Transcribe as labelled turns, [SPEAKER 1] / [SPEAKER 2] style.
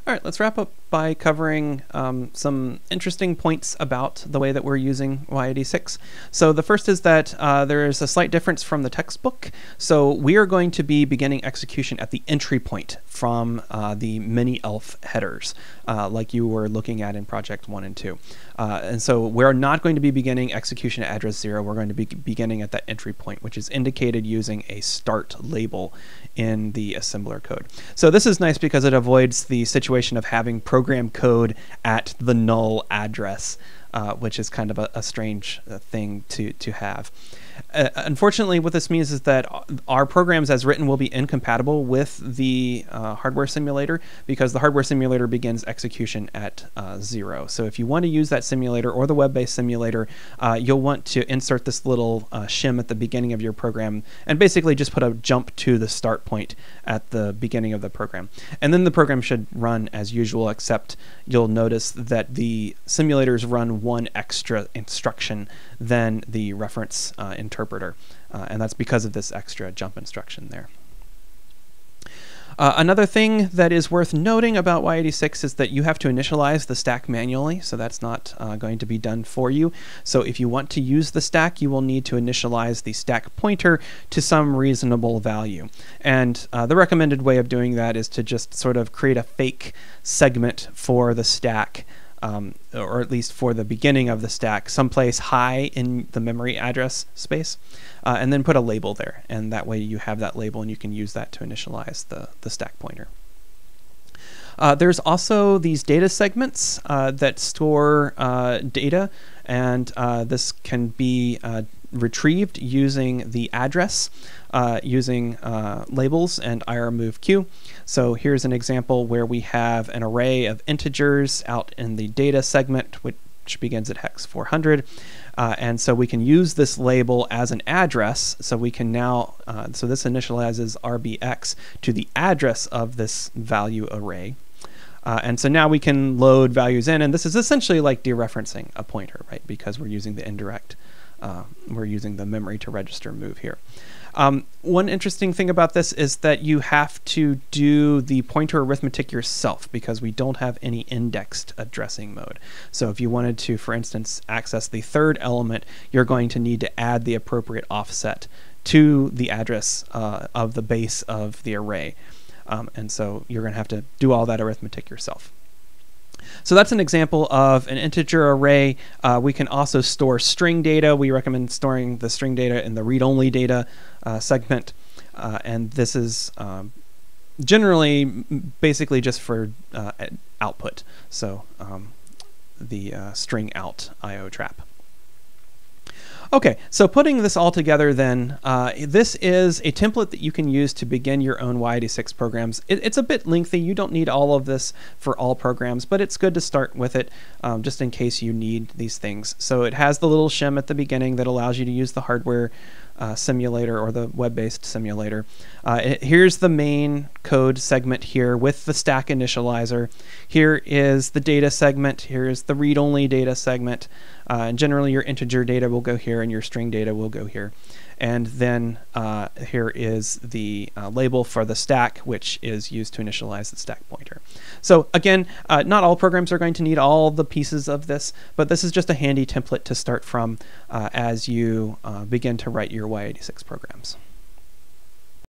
[SPEAKER 1] All right, let's wrap up by covering some interesting points about the way that we're using y86. So the first is that there is a slight difference from the textbook. So we are going to be beginning execution at the entry point from the mini-elf headers, like you were looking at in Project 1 and 2. And so we're not going to be beginning execution at address 0. We're going to be beginning at that entry point, which is indicated using a start label in the assembler code. So this is nice because it avoids the situation of having program code at the null address, which is kind of a strange thing to have. Unfortunately, what this means is that our programs as written will be incompatible with the hardware simulator, because the hardware simulator begins execution at 0. So if you want to use that simulator or the web-based simulator, you'll want to insert this little shim at the beginning of your program and basically just put a jump to the start point at the beginning of the program. And then the program should run as usual, except you'll notice that the simulators run one extra instruction than the reference interpreter, and that's because of this extra jump instruction there. Another thing that is worth noting about y86 is that you have to initialize the stack manually, so that's not going to be done for you. So if you want to use the stack, you will need to initialize the stack pointer to some reasonable value. And the recommended way of doing that is to just sort of create a fake segment for the stack, or at least for the beginning of the stack, someplace high in the memory address space, and then put a label there. And that way you have that label and you can use that to initialize the stack pointer. There's also these data segments that store data, and this can be retrieved using the address, using labels and IRMoveQ. So here's an example where we have an array of integers out in the data segment, which begins at hex 400. And so we can use this label as an address. So we can now, so this initializes RBX to the address of this value array. And so now we can load values in, and this is essentially like dereferencing a pointer, right? Because we're using the indirect, we're using the memory to register move here. One interesting thing about this is that you have to do the pointer arithmetic yourself, because we don't have any indexed addressing mode. So if you wanted to, for instance, access the third element, you're going to need to add the appropriate offset to the address of the base of the array. And so you're going to have to do all that arithmetic yourself. So that's an example of an integer array. We can also store string data. We recommend storing the string data in the read-only data segment. And this is generally basically just for output. So the string out IO trap. Okay, so putting this all together then, this is a template that you can use to begin your own y86 programs. It's a bit lengthy. You don't need all of this for all programs, but it's good to start with it just in case you need these things. So it has the little shim at the beginning that allows you to use the hardware simulator or the web-based simulator. Here's the main code segment here with the stack initializer. Here is the data segment. Here is the read-only data segment. And generally your integer data will go here and your string data will go here. And then here is the label for the stack, which is used to initialize the stack pointer. So again, not all programs are going to need all the pieces of this, but this is just a handy template to start from as you begin to write your y86 programs.